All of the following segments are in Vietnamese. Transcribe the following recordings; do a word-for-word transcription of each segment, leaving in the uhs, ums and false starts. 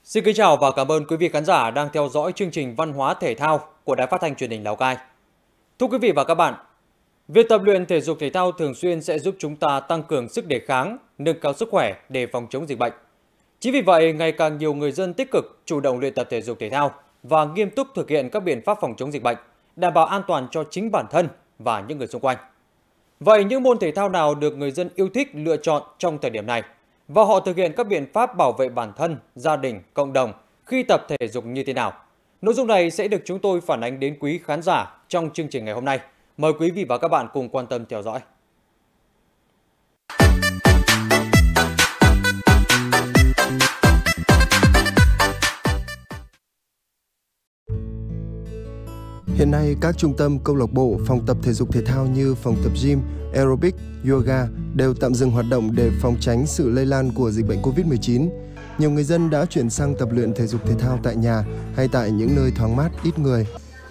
Xin kính chào và cảm ơn quý vị khán giả đang theo dõi chương trình Văn hóa Thể thao của Đài Phát thanh Truyền hình Lào Cai. Thưa quý vị và các bạn, việc tập luyện thể dục thể thao thường xuyên sẽ giúp chúng ta tăng cường sức đề kháng, nâng cao sức khỏe để phòng chống dịch bệnh. Chính vì vậy, ngày càng nhiều người dân tích cực chủ động luyện tập thể dục thể thao và nghiêm túc thực hiện các biện pháp phòng chống dịch bệnh, đảm bảo an toàn cho chính bản thân và những người xung quanh. Vậy những môn thể thao nào được người dân yêu thích lựa chọn trong thời điểm này? Và họ thực hiện các biện pháp bảo vệ bản thân, gia đình, cộng đồng khi tập thể dục như thế nào? Nội dung này sẽ được chúng tôi phản ánh đến quý khán giả trong chương trình ngày hôm nay. Mời quý vị và các bạn cùng quan tâm theo dõi. Hiện nay, các trung tâm, câu lạc bộ, phòng tập thể dục thể thao như phòng tập gym, aerobic, yoga đều tạm dừng hoạt động để phòng tránh sự lây lan của dịch bệnh Covid mười chín. Nhiều người dân đã chuyển sang tập luyện thể dục thể thao tại nhà hay tại những nơi thoáng mát, ít người.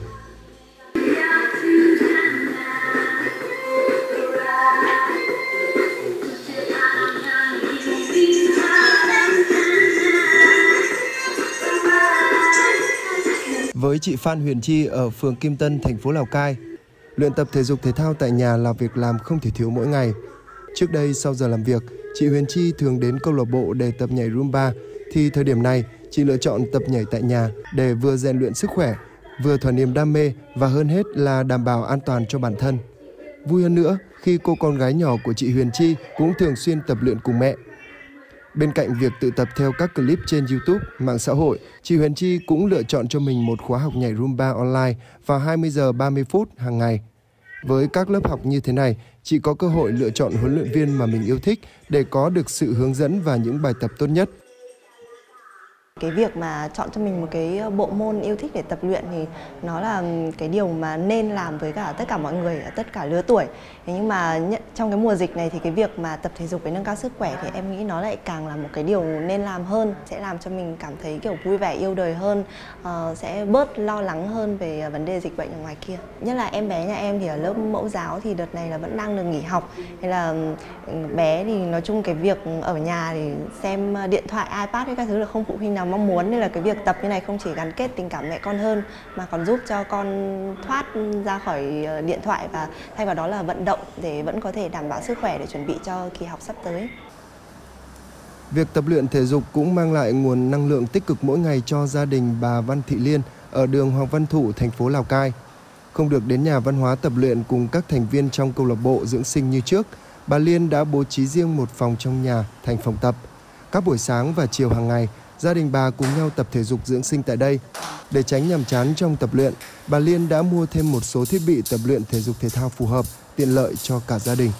Với chị Phan Huyền Chi ở phường Kim Tân, thành phố Lào Cai, luyện tập thể dục thể thao tại nhà là việc làm không thể thiếu mỗi ngày. Trước đây, sau giờ làm việc, chị Huyền Chi thường đến câu lạc bộ để tập nhảy Zumba, thì thời điểm này, chị lựa chọn tập nhảy tại nhà để vừa rèn luyện sức khỏe, vừa thỏa niềm đam mê và hơn hết là đảm bảo an toàn cho bản thân. Vui hơn nữa khi cô con gái nhỏ của chị Huyền Chi cũng thường xuyên tập luyện cùng mẹ. Bên cạnh việc tự tập theo các clip trên YouTube, mạng xã hội, chị Huyền Chi cũng lựa chọn cho mình một khóa học nhảy Zumba online vào hai mươi giờ ba mươi phút hàng ngày. Với các lớp học như thế này, chị có cơ hội lựa chọn huấn luyện viên mà mình yêu thích để có được sự hướng dẫn và những bài tập tốt nhất. Cái việc mà chọn cho mình một cái bộ môn yêu thích để tập luyện thì nó là cái điều mà nên làm với cả tất cả mọi người ở tất cả lứa tuổi. Thế nhưng mà trong cái mùa dịch này thì cái việc mà tập thể dục để nâng cao sức khỏe thì em nghĩ nó lại càng là một cái điều nên làm hơn, sẽ làm cho mình cảm thấy kiểu vui vẻ, yêu đời hơn, uh, sẽ bớt lo lắng hơn về vấn đề dịch bệnh ở ngoài kia. Nhất là em bé nhà em thì ở lớp mẫu giáo thì đợt này là vẫn đang được nghỉ học, nên là bé thì nói chung cái việc ở nhà thì xem điện thoại, iPad hay các thứ là không phụ huynh nào mong muốn, nên là cái việc tập như này không chỉ gắn kết tình cảm mẹ con hơn mà còn giúp cho con thoát ra khỏi điện thoại và thay vào đó là vận động để vẫn có thể đảm bảo sức khỏe để chuẩn bị cho kỳ học sắp tới. Việc tập luyện thể dục cũng mang lại nguồn năng lượng tích cực mỗi ngày cho gia đình bà Văn Thị Liên ở đường Hoàng Văn Thụ, thành phố Lào Cai. Không được đến nhà văn hóa tập luyện cùng các thành viên trong câu lạc bộ dưỡng sinh như trước, bà Liên đã bố trí riêng một phòng trong nhà thành phòng tập. Các buổi sáng và chiều hàng ngày, gia đình bà cùng nhau tập thể dục dưỡng sinh tại đây. Để tránh nhàm chán trong tập luyện, bà Liên đã mua thêm một số thiết bị tập luyện thể dục thể thao phù hợp, tiện lợi cho cả gia đình.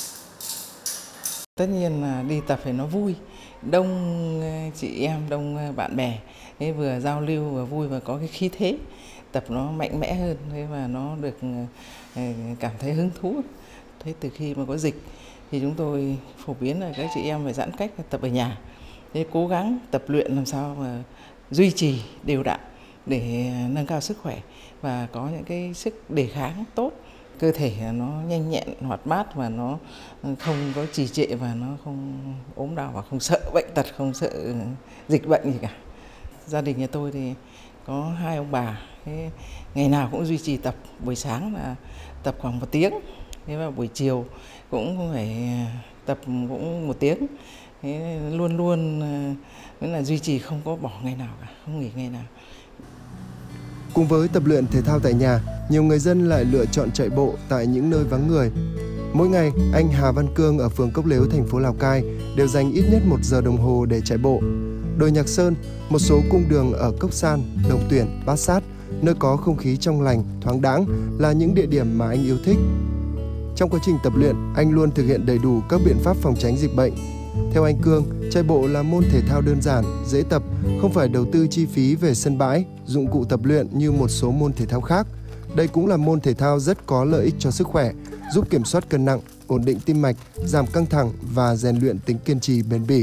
Tất nhiên là đi tập phải nó vui, đông chị em, đông bạn bè, thế vừa giao lưu vừa vui và có cái khí thế, tập nó mạnh mẽ hơn, thế mà nó được cảm thấy hứng thú. Thế từ khi mà có dịch thì chúng tôi phổ biến là các chị em phải giãn cách tập ở nhà. Thế cố gắng tập luyện làm sao mà duy trì đều đặn để nâng cao sức khỏe và có những cái sức đề kháng tốt. Cơ thể nó nhanh nhẹn, hoạt bát và nó không có trì trệ và nó không ốm đau và không sợ bệnh tật, không sợ dịch bệnh gì cả. Gia đình nhà tôi thì có hai ông bà, thế ngày nào cũng duy trì tập. Buổi sáng là tập khoảng một tiếng, thế và buổi chiều cũng phải tập cũng một tiếng. Thế luôn luôn vẫn là duy trì, không có bỏ ngày nào cả, không nghỉ ngày nào. Cùng với tập luyện thể thao tại nhà, nhiều người dân lại lựa chọn chạy bộ tại những nơi vắng người. Mỗi ngày, anh Hà Văn Cương ở phường Cốc Lếu, thành phố Lào Cai đều dành ít nhất một giờ đồng hồ để chạy bộ. Đồi Nhạc Sơn, một số cung đường ở Cốc San, Đồng Tuyển, Bát Sát, nơi có không khí trong lành, thoáng đãng là những địa điểm mà anh yêu thích. Trong quá trình tập luyện, anh luôn thực hiện đầy đủ các biện pháp phòng tránh dịch bệnh. Theo anh Cương, chạy bộ là môn thể thao đơn giản, dễ tập, không phải đầu tư chi phí về sân bãi, dụng cụ tập luyện như một số môn thể thao khác. Đây cũng là môn thể thao rất có lợi ích cho sức khỏe, giúp kiểm soát cân nặng, ổn định tim mạch, giảm căng thẳng và rèn luyện tính kiên trì bền bỉ.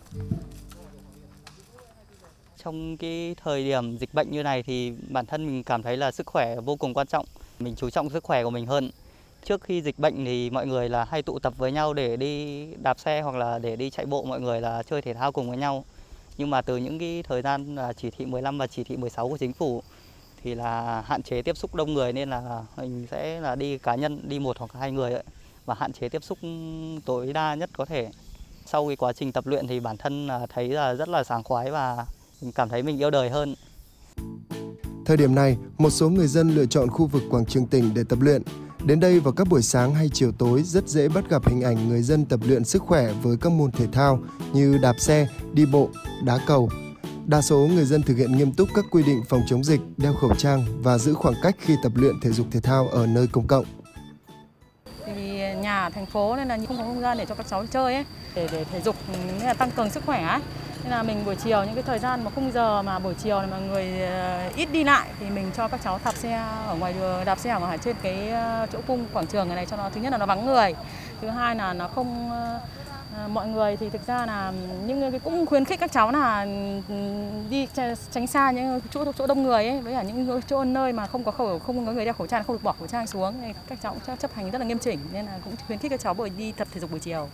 Trong cái thời điểm dịch bệnh như này thì bản thân mình cảm thấy là sức khỏe vô cùng quan trọng. Mình chú trọng sức khỏe của mình hơn. Trước khi dịch bệnh thì mọi người là hay tụ tập với nhau để đi đạp xe hoặc là để đi chạy bộ, mọi người là chơi thể thao cùng với nhau. Nhưng mà từ những cái thời gian là chỉ thị mười lăm và chỉ thị mười sáu của chính phủ thì là hạn chế tiếp xúc đông người, nên là mình sẽ là đi cá nhân, đi một hoặc hai người ấy, và hạn chế tiếp xúc tối đa nhất có thể. Sau cái quá trình tập luyện thì bản thân là thấy là rất là sảng khoái và mình cảm thấy mình yêu đời hơn. Thời điểm này, một số người dân lựa chọn khu vực quảng trường Tỉnh để tập luyện. Đến đây vào các buổi sáng hay chiều tối rất dễ bắt gặp hình ảnh người dân tập luyện sức khỏe với các môn thể thao như đạp xe, đi bộ, đá cầu. Đa số người dân thực hiện nghiêm túc các quy định phòng chống dịch, đeo khẩu trang và giữ khoảng cách khi tập luyện thể dục thể thao ở nơi công cộng. Vì nhà ở thành phố nên là không có không gian để cho các cháu chơi ấy, để để thể dục nên là tăng cường sức khỏe ấy. Nên là mình buổi chiều những cái thời gian mà khung giờ mà buổi chiều này mà người ít đi lại thì mình cho các cháu đạp xe ở ngoài đường, đạp xe ở trên cái chỗ cung quảng trường này cho nó, thứ nhất là nó vắng người, thứ hai là nó không mọi người thì thực ra là những cái cũng khuyến khích các cháu là đi tránh xa những chỗ chỗ đông người ấy, với cả những chỗ nơi mà không có khẩu không có người đeo khẩu trang, không được bỏ khẩu trang xuống, các cháu cũng chấp hành rất là nghiêm chỉnh, nên là cũng khuyến khích các cháu buổi đi tập thể dục buổi chiều.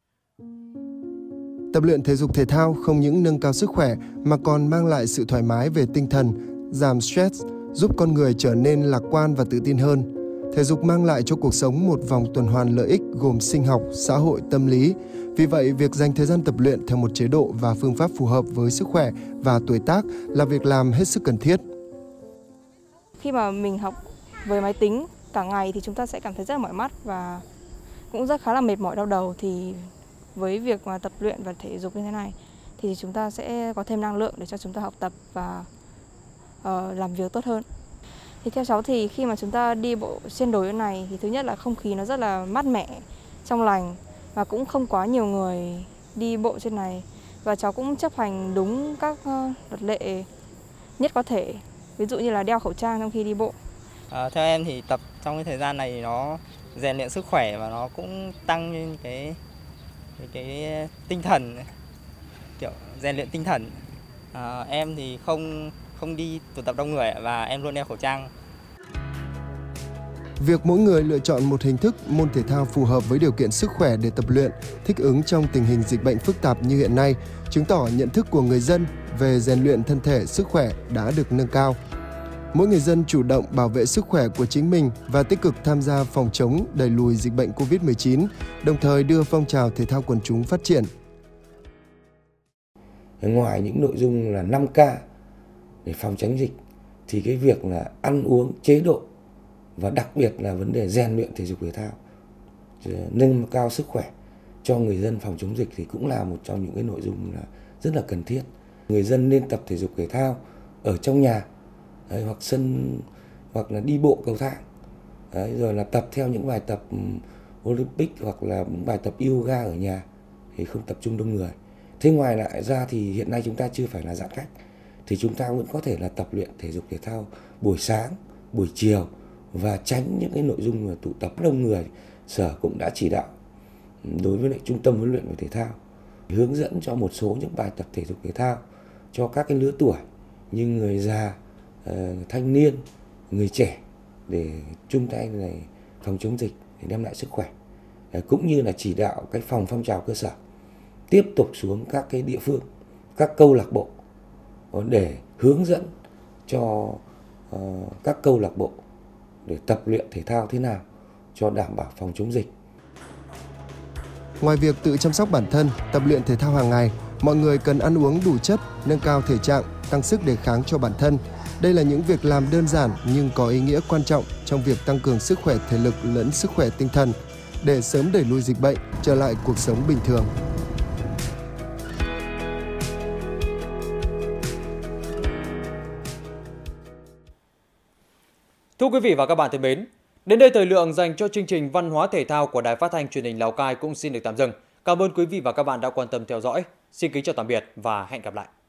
Tập luyện thể dục thể thao không những nâng cao sức khỏe mà còn mang lại sự thoải mái về tinh thần, giảm stress, giúp con người trở nên lạc quan và tự tin hơn. Thể dục mang lại cho cuộc sống một vòng tuần hoàn lợi ích gồm sinh học, xã hội, tâm lý. Vì vậy, việc dành thời gian tập luyện theo một chế độ và phương pháp phù hợp với sức khỏe và tuổi tác là việc làm hết sức cần thiết. Khi mà mình học với máy tính cả ngày thì chúng ta sẽ cảm thấy rất là mỏi mắt và cũng rất khá là mệt mỏi, đau đầu. Thì với việc mà tập luyện và thể dục như thế này thì chúng ta sẽ có thêm năng lượng để cho chúng ta học tập và uh, làm việc tốt hơn. Thì theo cháu thì khi mà chúng ta đi bộ trên đồi như này thì thứ nhất là không khí nó rất là mát mẻ, trong lành và cũng không quá nhiều người đi bộ trên này, và cháu cũng chấp hành đúng các luật lệ nhất có thể, ví dụ như là đeo khẩu trang trong khi đi bộ. À, theo em thì tập trong cái thời gian này nó rèn luyện sức khỏe và nó cũng tăng lên cái cái, cái tinh thần, kiểu rèn luyện tinh thần. À, em thì không không đi tụ tập đông người và em luôn đeo khẩu trang. Việc mỗi người lựa chọn một hình thức môn thể thao phù hợp với điều kiện sức khỏe để tập luyện, thích ứng trong tình hình dịch bệnh phức tạp như hiện nay, chứng tỏ nhận thức của người dân về rèn luyện thân thể, sức khỏe đã được nâng cao. Mỗi người dân chủ động bảo vệ sức khỏe của chính mình và tích cực tham gia phòng chống đẩy lùi dịch bệnh Covid mười chín, đồng thời đưa phong trào thể thao quần chúng phát triển. Ngoài những nội dung là năm K để phòng tránh dịch thì cái việc là ăn uống, chế độ và đặc biệt là vấn đề rèn luyện thể dục thể thao, nâng cao sức khỏe cho người dân phòng chống dịch thì cũng là một trong những cái nội dung là rất là cần thiết. Người dân nên tập thể dục thể thao ở trong nhà đấy, hoặc sân hoặc là đi bộ cầu thang, đấy, rồi là tập theo những bài tập Olympic hoặc là những bài tập yoga ở nhà thì không tập trung đông người. Thế ngoài lại ra thì hiện nay chúng ta chưa phải là giãn cách thì chúng ta vẫn có thể là tập luyện thể dục thể thao buổi sáng, buổi chiều và tránh những cái nội dung mà tụ tập đông người. Sở cũng đã chỉ đạo đối với lại trung tâm huấn luyện về thể thao hướng dẫn cho một số những bài tập thể dục thể thao cho các cái lứa tuổi như người già, thanh niên, người trẻ để chung tay này phòng chống dịch để đem lại sức khỏe, cũng như là chỉ đạo cái phòng phong trào cơ sở tiếp tục xuống các cái địa phương, các câu lạc bộ để hướng dẫn cho uh, các câu lạc bộ để tập luyện thể thao thế nào cho đảm bảo phòng chống dịch. Ngoài việc tự chăm sóc bản thân, tập luyện thể thao hàng ngày, mọi người cần ăn uống đủ chất, nâng cao thể trạng, tăng sức đề kháng cho bản thân. Đây là những việc làm đơn giản nhưng có ý nghĩa quan trọng trong việc tăng cường sức khỏe thể lực lẫn sức khỏe tinh thần để sớm đẩy lùi dịch bệnh, trở lại cuộc sống bình thường. Thưa quý vị và các bạn thân mến, đến đây thời lượng dành cho chương trình Văn hóa Thể thao của Đài Phát thanh Truyền hình Lào Cai cũng xin được tạm dừng. Cảm ơn quý vị và các bạn đã quan tâm theo dõi. Xin kính chào tạm biệt và hẹn gặp lại.